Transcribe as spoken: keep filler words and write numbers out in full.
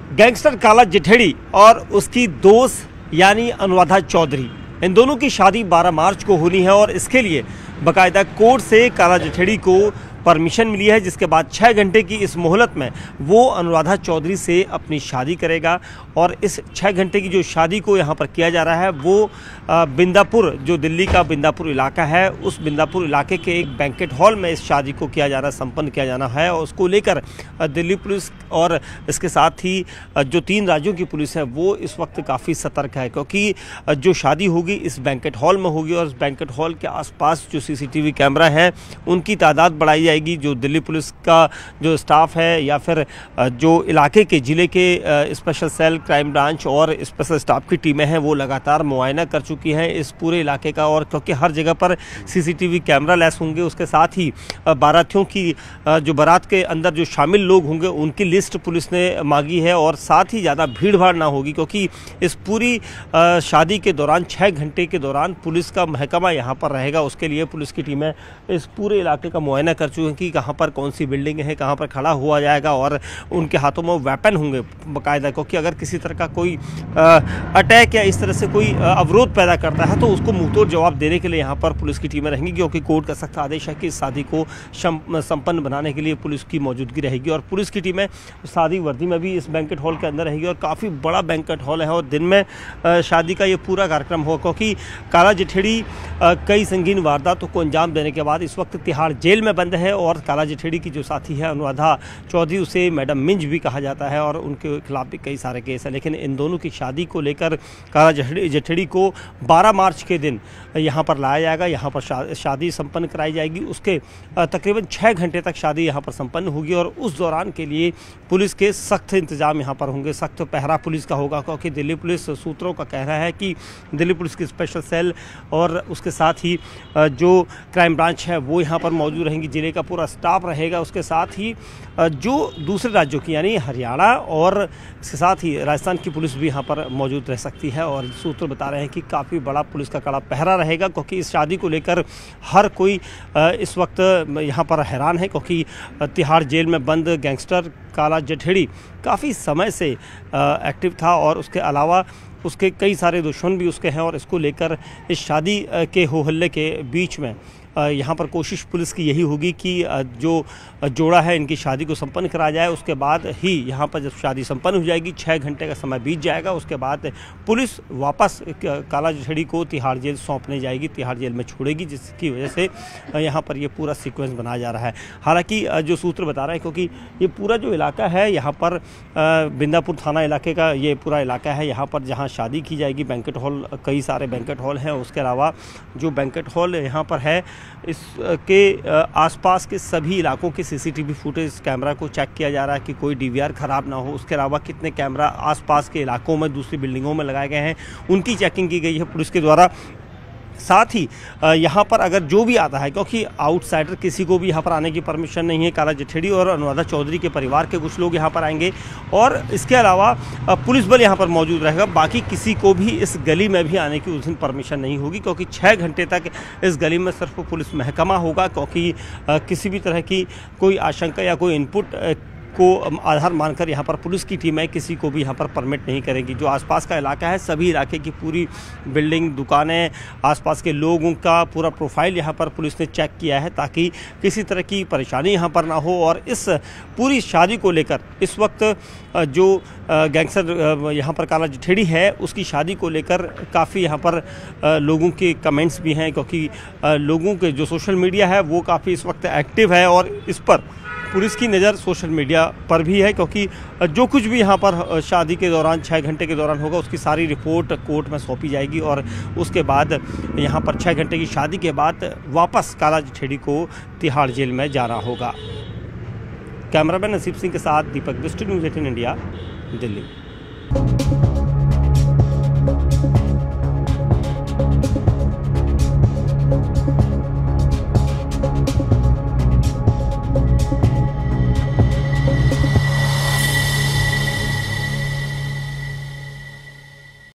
Gangster काला जठेड़ी और उसकी दोस्त यानी अनुराधा चौधरी, इन दोनों की शादी बारह मार्च को होनी है और इसके लिए बाकायदा कोर्ट से काला जठेड़ी को परमिशन मिली है, जिसके बाद छः घंटे की इस मोहलत में वो अनुराधा चौधरी से अपनी शादी करेगा। और इस छः घंटे की जो शादी को यहाँ पर किया जा रहा है वो बिंदापुर, जो दिल्ली का बिंदापुर इलाका है, उस बिंदापुर इलाके के एक बैंकेट हॉल में इस शादी को किया जाना संपन्न किया जाना है। और उसको लेकर दिल्ली पुलिस और इसके साथ ही जो तीन राज्यों की पुलिस है वो इस वक्त काफ़ी सतर्क है, क्योंकि जो शादी होगी इस बैंकेट हॉल में होगी और इस बैंकेट हॉल के आसपास जो सीसीटीवी कैमरा है उनकी तादाद बढ़ाई जाएगी। जो दिल्ली पुलिस का जो स्टाफ है या फिर जो इलाके के ज़िले के स्पेशल सेल, क्राइम ब्रांच और स्पेशल स्टाफ की टीमें हैं वो लगातार मुआयना कर चुकी हैं इस पूरे इलाके का। और क्योंकि हर जगह पर सीसीटीवी कैमरा लैस होंगे, उसके साथ ही बारातियों की जो बारात के अंदर जो शामिल लोग होंगे उनकी लिस्ट पुलिस ने मांगी है और साथ ही ज़्यादा भीड़ भाड़ ना होगी, क्योंकि इस पूरी शादी के दौरान छः घंटे के दौरान पुलिस का महकमा यहाँ पर रहेगा। उसके लिए पुलिस की टीमें इस पूरे इलाके का मुआयना कर चुकी हैं कि कहाँ पर कौन सी बिल्डिंग है, कहाँ पर खड़ा हुआ जाएगा और उनके हाथों में वेपन होंगे बाकायदा, क्योंकि अगर किसी तरह का कोई अटैक या इस तरह से कोई अवरोध पैदा करता है तो उसको मुंहतोड़ जवाब देने के लिए यहाँ पर पुलिस की टीमें रहेंगी, क्योंकि कोर्ट का सख्त आदेश है कि इस शादी को संपन्न बनाने के लिए पुलिस की मौजूदगी रहेगी। और पुलिस की टीमें शादी वर्दी में भी इस बैंकेट हॉल के अंदर रहेगी और काफ़ी बड़ा बैंकेट हॉल है और दिन में शादी का ये पूरा कार्यक्रम हो, क्योंकि काला जठेड़ी कई संगीन वारदातों को अंजाम देने के बाद इस वक्त तिहाड़ जेल में बंद है। और काला जठेड़ी की जो साथी है अनुराधा चौधरी, उसे मैडम मिंज भी कहा जाता है और उनके खिलाफ भी कई सारे केस हैं। लेकिन इन दोनों की शादी को लेकर काला जठेड़ी को बारह मार्च के दिन यहाँ पर लाया जाएगा, यहाँ पर शा, शादी संपन्न कराई जाएगी। उसके तकरीबन छः घंटे तक शादी यहाँ पर संपन्न होगी और उस दौरान के लिए पुलिस के सख्त इंतजाम यहाँ पर होंगे, सख्त पहरा पुलिस का होगा, क्योंकि दिल्ली पुलिस सूत्रों का कहना है कि दिल्ली पुलिस की स्पेशल सेल और उसके साथ ही जो क्राइम ब्रांच है वो यहाँ पर मौजूद रहेंगी, जिले का पूरा स्टाफ रहेगा। उसके साथ ही जो दूसरे राज्यों की यानी हरियाणा और इसके साथ ही राजस्थान की पुलिस भी यहाँ पर मौजूद रह सकती है। और सूत्र बता रहे हैं कि काफ़ी बड़ा पुलिस का कड़ा पहरा रहेगा, क्योंकि इस शादी को लेकर हर कोई इस वक्त यहाँ पर हैरान है, क्योंकि तिहाड़ जेल में बंद गैंगस्टर काला जठेड़ी काफ़ी समय से एक्टिव था और उसके अलावा उसके कई सारे दुश्मन भी उसके हैं। और इसको लेकर इस शादी के हो हल्ले के बीच में यहाँ पर कोशिश पुलिस की यही होगी कि जो जोड़ा है इनकी शादी को संपन्न कराया जाए। उसके बाद ही यहाँ पर जब शादी संपन्न हो जाएगी, छः घंटे का समय बीत जाएगा, उसके बाद पुलिस वापस काला जठेड़ी को तिहाड़ जेल सौंपने जाएगी, तिहाड़ जेल में छोड़ेगी, जिसकी वजह से यहाँ पर ये पूरा सीक्वेंस बनाया जा रहा है। हालांकि जो सूत्र बता रहे हैं, क्योंकि ये पूरा जो इलाका है यहाँ पर बिंदापुर थाना इलाके का ये पूरा इलाका है, यहाँ पर जहाँ शादी की जाएगी बैंकेट हॉल, कई सारे बैंकेट हॉल हैं। उसके अलावा जो बैंकेट हॉल यहाँ पर है इसके आसपास के सभी इलाकों के सीसीटीवी फुटेज कैमरा को चेक किया जा रहा है कि कोई डीवीआर ख़राब ना हो। उसके अलावा कितने कैमरा आसपास के इलाकों में दूसरी बिल्डिंगों में लगाए गए हैं उनकी चेकिंग की गई है पुलिस के द्वारा। साथ ही यहाँ पर अगर जो भी आता है, क्योंकि आउटसाइडर किसी को भी यहाँ पर आने की परमिशन नहीं है, काला जठेड़ी और अनुराधा चौधरी के परिवार के कुछ लोग यहाँ पर आएंगे और इसके अलावा पुलिस बल यहाँ पर मौजूद रहेगा। बाकी किसी को भी इस गली में भी आने की उस दिन परमिशन नहीं होगी, क्योंकि छः घंटे तक इस गली में सिर्फ पुलिस महकमा होगा, क्योंकि किसी भी तरह की कोई आशंका या कोई इनपुट को आधार मानकर यहाँ पर पुलिस की टीमें किसी को भी यहाँ पर परमिट नहीं करेगी। जो आसपास का इलाका है, सभी इलाके की पूरी बिल्डिंग, दुकानें, आसपास के लोगों का पूरा प्रोफाइल यहाँ पर पुलिस ने चेक किया है, ताकि किसी तरह की परेशानी यहाँ पर ना हो। और इस पूरी शादी को लेकर इस वक्त जो गैंगस्टर यहाँ पर काला जठेड़ी है उसकी शादी को लेकर काफ़ी यहाँ पर लोगों के कमेंट्स भी हैं, क्योंकि लोगों के जो सोशल मीडिया है वो काफ़ी इस वक्त एक्टिव है और इस पर पुलिस की नज़र सोशल मीडिया पर भी है, क्योंकि जो कुछ भी यहाँ पर शादी के दौरान छः घंटे के दौरान होगा उसकी सारी रिपोर्ट कोर्ट में सौंपी जाएगी और उसके बाद यहाँ पर छः घंटे की शादी के बाद वापस काला जठेड़ी को तिहाड़ जेल में जाना होगा। कैमरामैन नसीब सिंह के साथ Deepak Bisht, news eighteen India, Delhi.